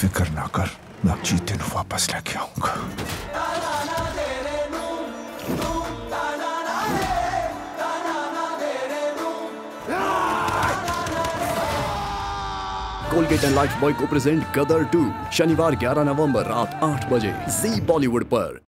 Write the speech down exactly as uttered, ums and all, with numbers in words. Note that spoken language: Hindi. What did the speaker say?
फिक्र ना कर, मैं अब जीते नु वापस लेके आऊंगा। कोलगेट एंड लाइफ बॉय को प्रेजेंट गदर टू शनिवार ग्यारह नवंबर रात आठ बजे जी बॉलीवुड पर।